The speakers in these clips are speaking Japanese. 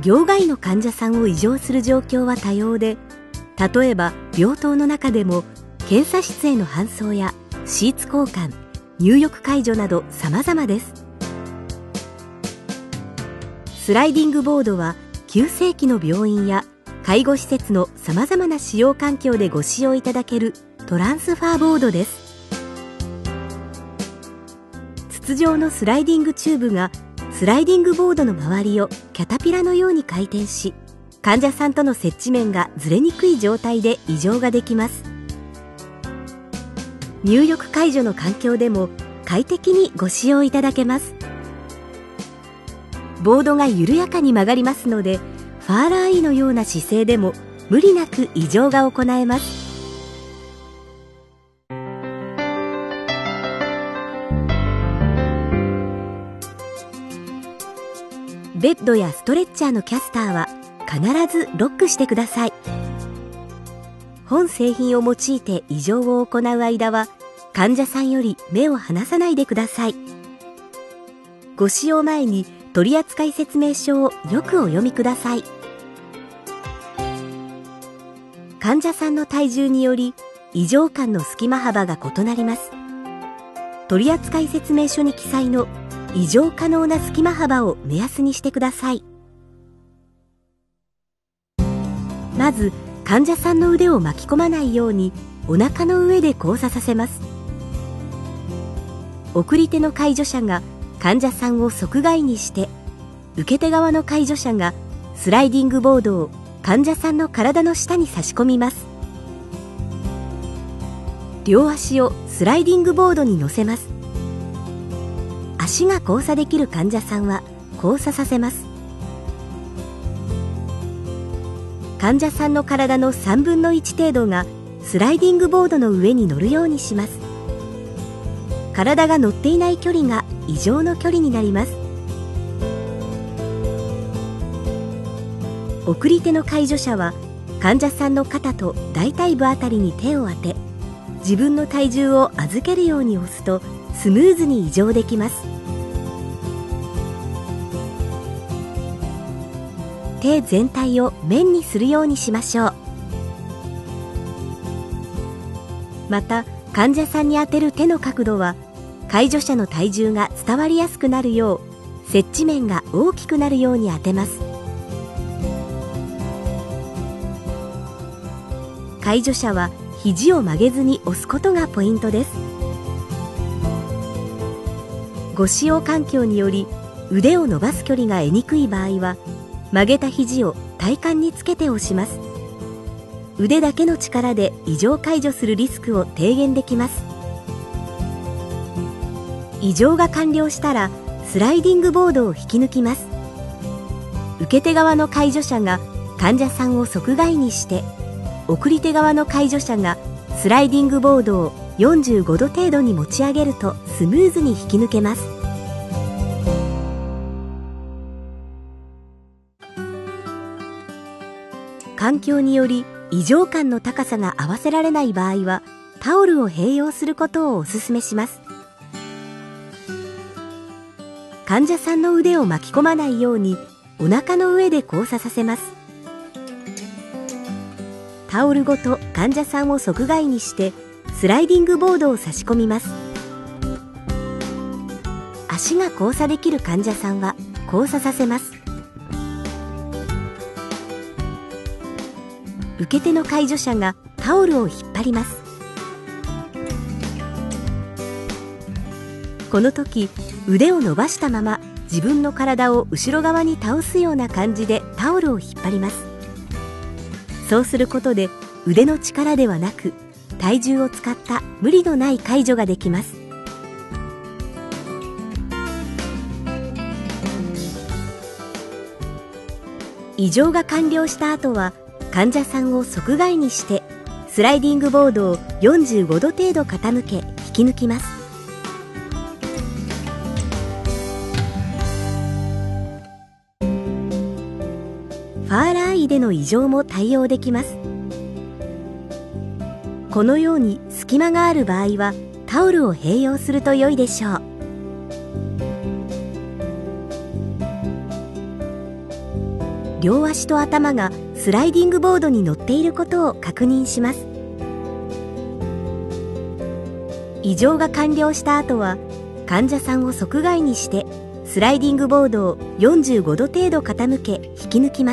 両外の患者さんを異常する状況は多様で、例えば病棟の中でも検査室への搬送やシーツ交換、入浴介助など様々です。スライディングボードは急性期の病院や介護施設の様々な使用環境でご使用いただけるトランスファーボードです。筒状のスライディングチューブがスライディングボードの周りをキャタピラのように回転し、患者さんとの接地面がずれにくい状態で異常ができます。入浴介助の環境でも快適にご使用いただけます。ボードが緩やかに曲がりますので、ファーラー E のような姿勢でも無理なく異常が行えます。ベッドやストレッチャーのキャスターは必ずロックしてください。本製品を用いて異常を行う間は、患者さんより目を離さないでください。ご使用前に取扱説明書をよくお読みください。患者さんの体重により異常間の隙間幅が異なります。取扱説明書に記載の異常可能な隙間幅を目安にしてください。まず患者さんの腕を巻き込まないようにお腹の上で交差させます。送り手の介助者が患者さんを側外にして、受け手側の介助者がスライディングボードを患者さんの体の下に差し込みます。両足をスライディングボードに乗せます。足が交差できる患者さんは交差させます。患者さんの体の3分の1程度がスライディングボードの上に乗るようにします。体が乗っていない距離が異常の距離になります。送り手の介助者は患者さんの肩と大腿部あたりに手を当て、自分の体重を預けるように押すとスムーズに異常できます。手全体を面にするようにしましょう。また患者さんに当てる手の角度は介助者の体重が伝わりやすくなるよう、接地面が大きくなるように当てます。介助者は肘を曲げずに押すことがポイントです。ご使用環境により腕を伸ばす距離が得にくい場合は、曲げた肘を体幹につけて押します。腕だけの力で異常介助するリスクを低減できます。異常が完了したらスライディングボードを引き抜きます。受け手側の介助者が患者さんを側外にして、送り手側の介助者がスライディングボードを45度程度に持ち上げるとスムーズに引き抜けます。環境により異常感の高さが合わせられない場合は、タオルを併用することをお勧めします。患者さんの腕を巻き込まないようにお腹の上で交差させます。タオルごと患者さんを側外にしてスライディングボードを差し込みます。足が交差できる患者さんは交差させます。受け手の介助者がタオルを引っ張ります。この時、腕を伸ばしたまま自分の体を後ろ側に倒すような感じでタオルを引っ張ります。そうすることで腕の力ではなく体重を使った無理のない介助ができます。異常が完了した後は患者さんを側外にしてスライディングボードを45度程度傾け引き抜きます。ファーラー E での異常も対応できます。このように隙間がある場合はタオルを併用すると良いでしょう。 両足と頭がスライディングボードに乗っていることを確認します。移乗が完了した後は、患者さんを側外にしてスライディングボードを45度程度傾け引き抜きます。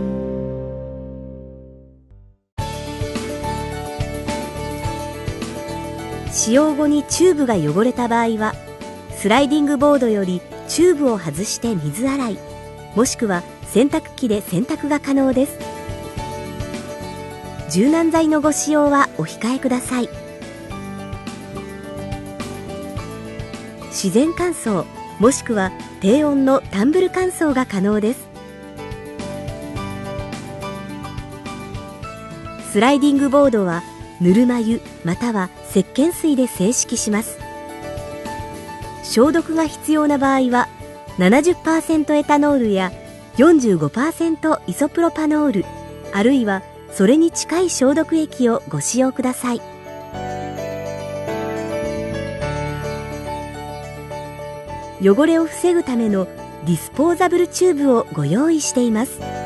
使用後にチューブが汚れた場合は、スライディングボードよりチューブを外して水洗い、もしくは洗濯機で洗濯が可能です。柔軟剤のご使用はお控えください。自然乾燥、もしくは低温のタンブル乾燥が可能です。スライディングボードはぬるま湯または石鹸水で清拭します。消毒が必要な場合は 70% エタノールや 45% イソプロパノール、あるいはそれに近い消毒液をご使用ください。汚れを防ぐためのディスポーザブルチューブをご用意しています。